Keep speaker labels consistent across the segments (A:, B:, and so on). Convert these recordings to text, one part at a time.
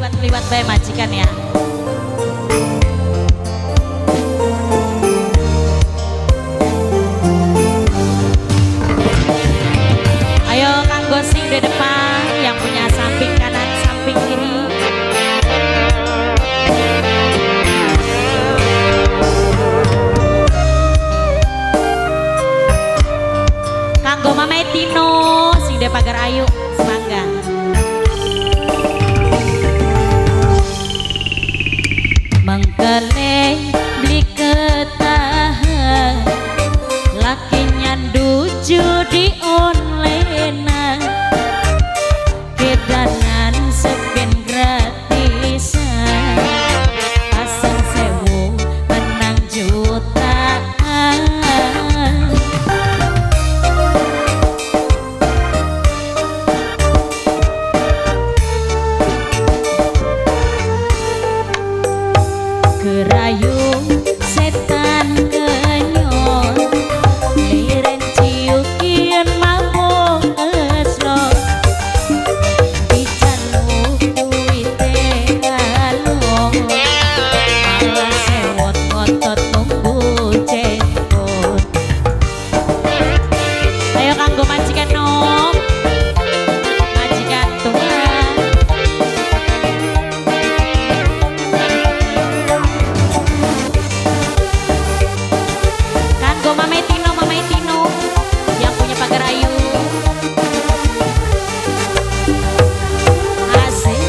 A: liwat-liwat bae majikan ya. Ayo kanggo sing di depan yang punya samping kanan, samping kiri. Kanggo Mama Tino sing di pagar ayu, semangga. Mengkeleng beli ketahan laki nyandu judi online kedanan spin gratisan pasang sewu menang jutaan kerayung setan kenyon liren ciukian mabok eslo dijaluk duite halo malah sewot ngotot nunggu cepot. Ayo kanggo majikan nom, majikan Tuhan. Kanggo Mama Tino yang punya pagar ayu. Asik.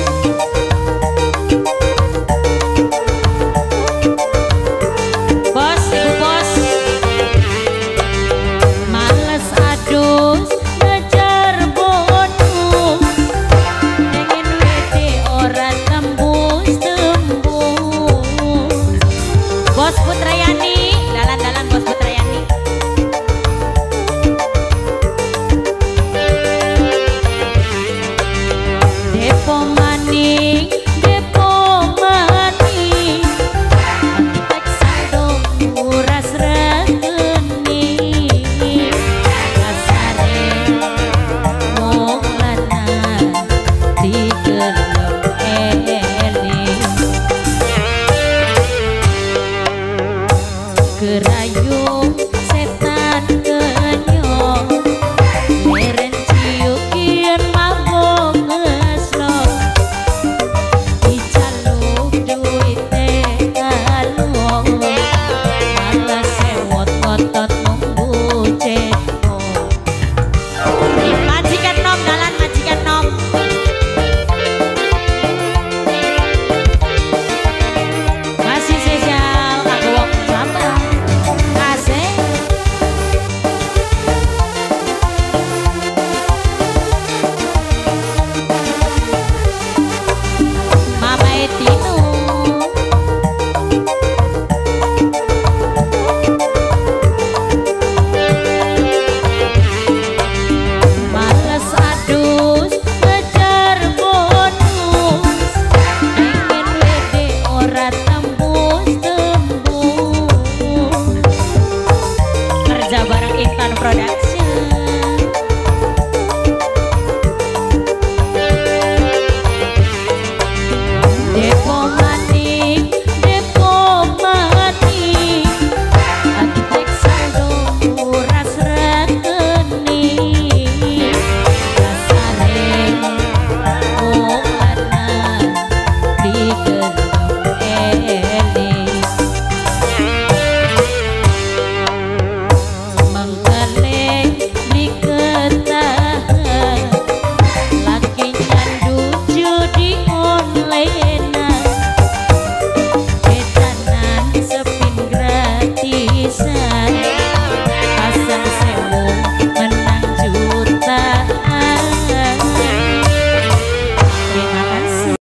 A: Bos, ibu bos. Males adus ngejar bonus. Pengen wede ora tembus-tembus. Bos Putrayani, dalan-dalan Bos Putrayani. Depo maning, depo maning, tek saldo uras regeni, kasare wong lanang digelem eling. Kerayung setan kenyon leren ciukian mabok ngeslo dijaluk duite halo malah sewot ngotot nunggu cepot. Majikan nom dalan, majikan nom. Masih spesial kanggo wong sabar. Asik. Mama Tino males adus ngejar bonus pengen wede ora tembus-tembus kerja bareng Intan Production. Depo maning, depo maning, tek saldo uras regeni, kasare wong lanang digelem eling. Mengkeleng beli ketahan laki nyandu judi online